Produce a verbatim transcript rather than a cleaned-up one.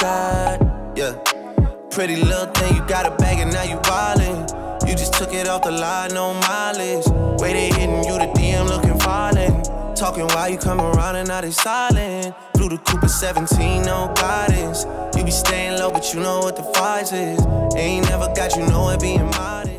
got, yeah. Pretty little thing, you got a bag and now you wildin'. You just took it off the line, no mileage. Way they hitting you, the D M looking violent. Talking while you come around and now they silent. Flew the Cooper seventeen, no guidance. You be staying low, but you know what the price is. Ain't never got you know it being modest.